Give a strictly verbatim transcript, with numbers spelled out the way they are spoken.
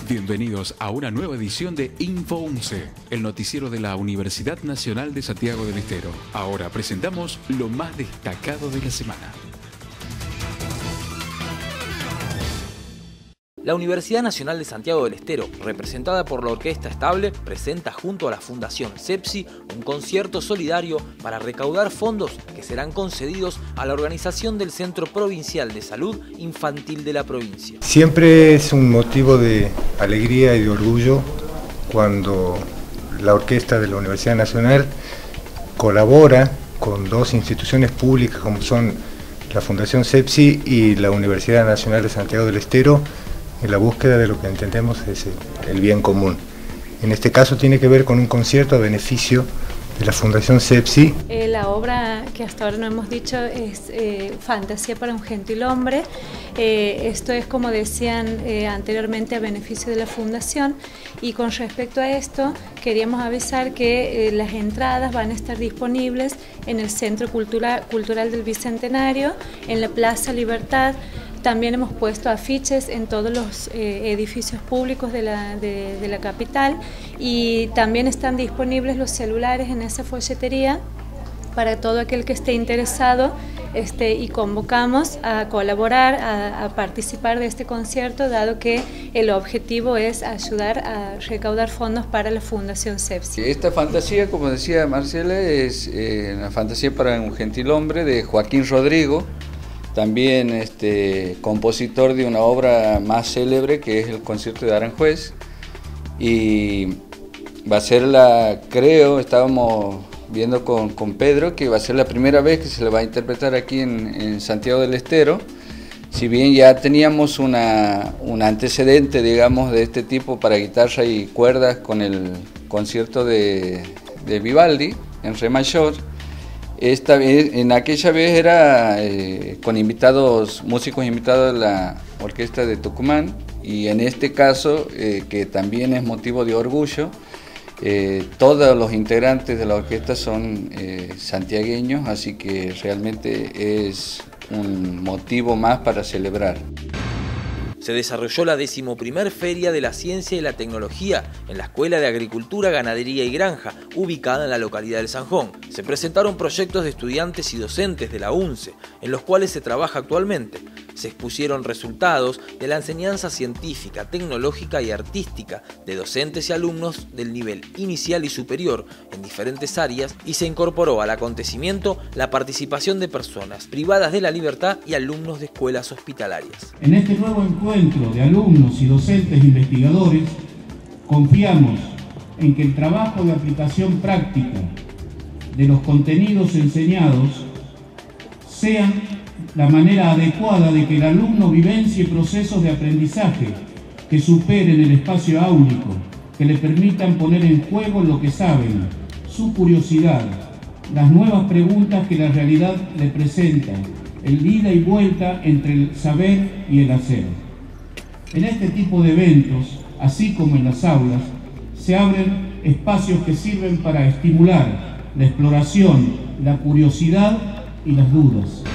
Bienvenidos a una nueva edición de Info once, el noticiero de la Universidad Nacional de Santiago del Estero. Ahora presentamos lo más destacado de la semana. La Universidad Nacional de Santiago del Estero, representada por la Orquesta Estable, presenta junto a la Fundación CEPSI un concierto solidario para recaudar fondos que serán concedidos a la organización del Centro Provincial de Salud Infantil de la provincia. Siempre es un motivo de alegría y de orgullo cuando la Orquesta de la Universidad Nacional colabora con dos instituciones públicas como son la Fundación CEPSI y la Universidad Nacional de Santiago del Estero, en la búsqueda de lo que entendemos es el bien común. En este caso tiene que ver con un concierto a beneficio de la Fundación CEPSI. Eh, la obra que hasta ahora no hemos dicho es eh, Fantasía para un gentilhombre. Eh, esto es, como decían eh, anteriormente, a beneficio de la Fundación. Y con respecto a esto, queríamos avisar que eh, las entradas van a estar disponibles en el Centro Cultura, Cultural del Bicentenario, en la Plaza Libertad. También hemos puesto afiches en todos los eh, edificios públicos de la, de, de la capital y también están disponibles los celulares en esa folletería para todo aquel que esté interesado este, y convocamos a colaborar, a, a participar de este concierto, dado que el objetivo es ayudar a recaudar fondos para la Fundación CEPSI. Esta fantasía, como decía Marcela, es eh, una fantasía para un gentilhombre de Joaquín Rodrigo, también este, compositor de una obra más célebre que es el Concierto de Aranjuez, y va a ser la, creo, estábamos viendo con, con Pedro, que va a ser la primera vez que se le va a interpretar aquí en, en Santiago del Estero. Si bien ya teníamos una, un antecedente, digamos, de este tipo para guitarra y cuerdas con el concierto de, de Vivaldi en re mayor, esta vez, en aquella vez era eh, con invitados, músicos invitados de la Orquesta de Tucumán, y en este caso, eh, que también es motivo de orgullo, eh, todos los integrantes de la orquesta son eh, santiagueños, así que realmente es un motivo más para celebrar. Se desarrolló la decimoprimer Feria de la Ciencia y la Tecnología en la Escuela de Agricultura, Ganadería y Granja, ubicada en la localidad del Zanjón. Se presentaron proyectos de estudiantes y docentes de la UNCE, en los cuales se trabaja actualmente. Se expusieron resultados de la enseñanza científica, tecnológica y artística de docentes y alumnos del nivel inicial y superior en diferentes áreas, y se incorporó al acontecimiento la participación de personas privadas de la libertad y alumnos de escuelas hospitalarias. En este nuevo encuentro de alumnos y docentes investigadores, confiamos en que el trabajo de aplicación práctica de los contenidos enseñados sean la manera adecuada de que el alumno vivencie procesos de aprendizaje que superen el espacio áulico, que le permitan poner en juego lo que saben, su curiosidad, las nuevas preguntas que la realidad le presenta, el ida y vuelta entre el saber y el hacer. En este tipo de eventos, así como en las aulas, se abren espacios que sirven para estimular la exploración, la curiosidad y las dudas.